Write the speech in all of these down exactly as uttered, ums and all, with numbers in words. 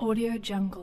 Audio Jungle.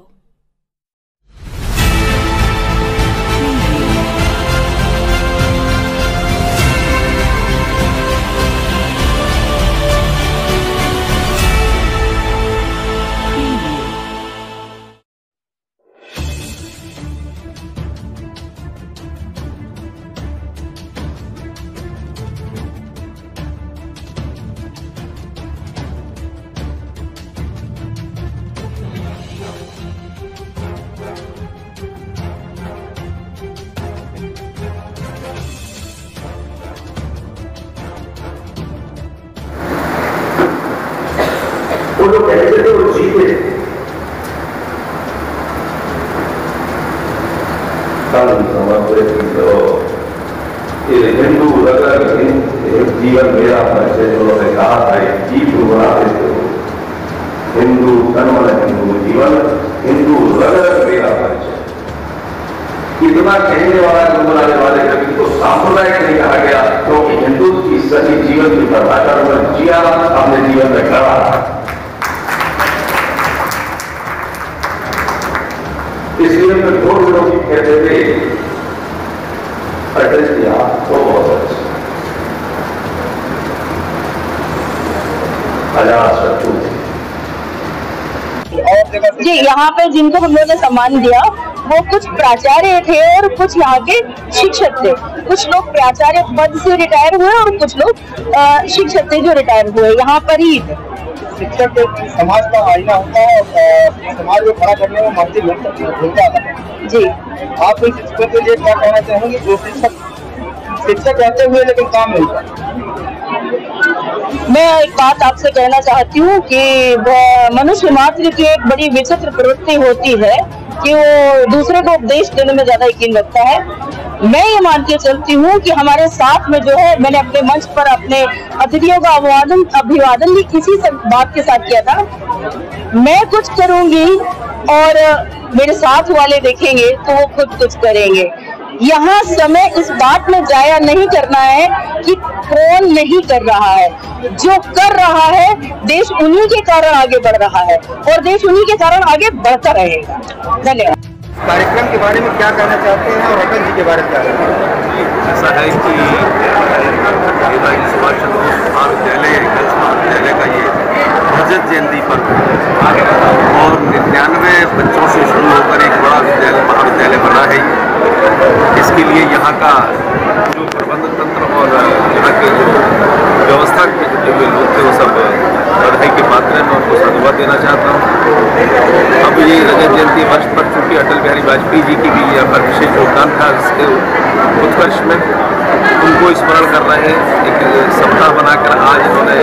वो लोग कहते थे वो जीते कल समझ हिंदू अगर जीवन मेरा परिचय उन्होंने कहा था जीत बना देते हो हिंदू धर्म हिंदू जीवन हिंदू अगर मेरा परिचय इतना कहने वाला गुनगुनाने वाले व्यक्ति को सांप्रदायिक नहीं कहा गया क्योंकि हिंदू की सही जीवन की परिभाषा उन्होंने जिया अपने जीवन में करा। इसलिए मैं दो लोग कहते थे अटल जी आप तो बहुत अच्छे हजार शत्रु थे जी। यहाँ पे जिनको हम लोगों ने सम्मान दिया वो कुछ प्राचार्य थे और कुछ यहाँ के शिक्षक थे। कुछ लोग प्राचार्य पद से रिटायर हुए और कुछ लोग शिक्षक थे जो रिटायर हुए यहाँ पर ही। शिक्षक समाज का आईना होता है और समाज को खड़ा करने में मदद भूमिका अदा करता है। जी आप इस शिक्षक के लिए क्या कहना चाहेंगे जो शिक्षक शिक्षक रहते हुए लेकिन काम नहीं करते? मैं एक बात आपसे कहना चाहती हूँ कि मनुष्य मात्र की एक बड़ी विचित्र प्रवृत्ति होती है कि वो दूसरे को उपदेश देने में ज्यादा यकीन रखता है। मैं ये मान के चलती हूँ कि हमारे साथ में जो है, मैंने अपने मंच पर अपने अतिथियों का अभिवादन अभिवादन भी किसी बात के साथ किया था। मैं कुछ करूंगी और मेरे साथ वाले देखेंगे तो वो खुद कुछ करेंगे। यहाँ समय इस बात में जाया नहीं करना है कि कौन नहीं कर रहा है। जो कर रहा है देश उन्हीं के कारण आगे बढ़ रहा है और देश उन्हीं के कारण आगे बढ़ता रहेगा। धन्यवाद। कार्यक्रम के बारे में क्या कहना चाहते हैं और अटल जी के बारे में क्या कहना चाहते हैं? ऐसा है कि नेताजी सुभाष चंद्र बोस महाविद्यालय गर्ल्स महाविद्यालय का ये रजत जयंती पर और निन्यानवे बच्चों से शुरू होकर एक बड़ा विद्यालय महाविद्यालय बना है। इसके लिए यहाँ का जो प्रबंध तंत्र और यहाँ के जो व्यवस्था के जो लोग थे वो सब बधाई के पात्र हैं। मैं उनको साधुवाद देना चाहता हूँ। अब ये रजत जयंती वर्ष पर चूँकि अटल बिहारी वाजपेयी जी की भी यहाँ पर विशेष योगदान था इसके उत्कर्ष में, उनको स्मरण कर रहे हैं। एक सप्ताह बनाकर आज इन्होंने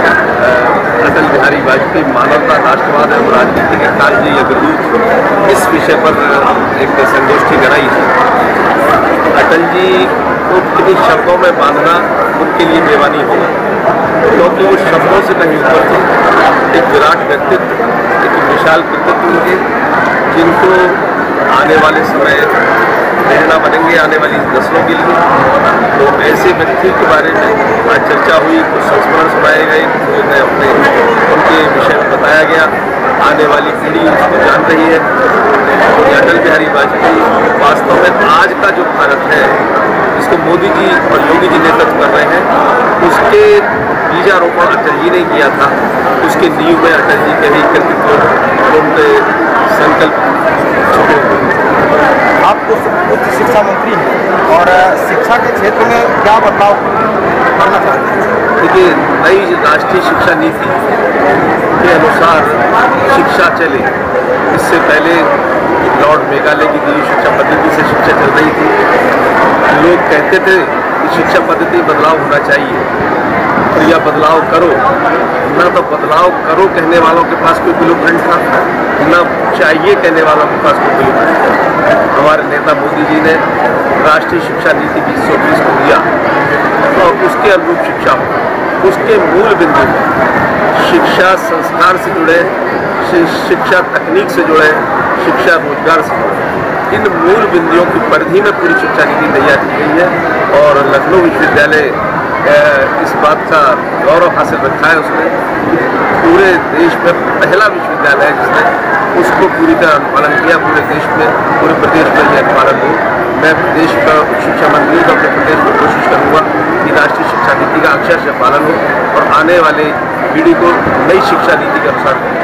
अटल बिहारी वाजपेयी मानवता राष्ट्रवाद एवं राजनीतिक कालजयी अग्रदूत इस विषय पर एक संगोष्ठी कराई है। अटल जी को किन्हीं शब्दों में बांधना उनके लिए बेवानी होगा क्योंकि वो शब्दों से नहीं ऊपर थे। एक विराट व्यक्तित्व, एक विशाल व्यक्तित्व उनके, जिनको आने वाले समय प्रेरणा बनेंगे आने वाली नस्लों के लिए। तो ऐसे व्यक्ति के बारे में आज चर्चा हुई, कुछ संस्मरण सुनाए गए, उन्हें अपने उनके विषय में बताया गया। आने वाली पीढ़ी उसको जान रही है। अटल बिहारी वाजपेयी वास्तव में आज का जो भारत है जिसको मोदी जी और योगी जी नेतृत्व कर रहे हैं उसके बीजारोपण अटल जी ने किया था। उसके नींव में अटल जी के ही कृतित्व उनके संकल्प छुपे हुए। आप तो उच्च शिक्षा मंत्री हैं और शिक्षा के क्षेत्र में क्या बदलाव करना चाहते हैं? देखिए, नई राष्ट्रीय शिक्षा नीति के अनुसार शिक्षा चले। इससे पहले लॉर्ड मेघालय की दी शिक्षा पद्धति से शिक्षा चल रही थी। लोग कहते थे कि शिक्षा पद्धति बदलाव होना चाहिए और यह बदलाव करो। न तो बदलाव करो कहने वालों के पास कोई ब्लूप्रिंट था, न चाहिए कहने वालों के पास कोई ब्लूप्रिंट था। हमारे नेता मोदी जी ने राष्ट्रीय शिक्षा नीति बीस सौ बीस को दिया और उसके अनुरूप शिक्षा हो। उसके मूल बिंदु शिक्षा संस्कार से जुड़े, शिक्षा तकनीक से जुड़े, शिक्षा रोजगार से जुड़े। इन मूल बिंदुओं की परिधि में पूरी शिक्षा नीति तैयार की गई है और लखनऊ विश्वविद्यालय इस बात का गौरव हासिल रखा है उसने। पूरे देश में पहला विश्वविद्यालय है जिसने उसको पूरी तरह अनुपालन किया। पूरे देश में, पूरे प्रदेश में यह अनुपालन हो। मैं प्रदेश का शिक्षा मंत्री हूँ तो अपने प्रदेश में कोशिश करूँगा कि राष्ट्रीय शिक्षा नीति का अक्षरशः पालन हो और आने वाले पीढ़ी को नई शिक्षा नीति के अनुसार